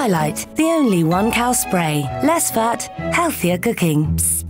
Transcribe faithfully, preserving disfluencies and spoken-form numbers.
FryLight, the only one-cow spray. Less fat, healthier cooking. Psst.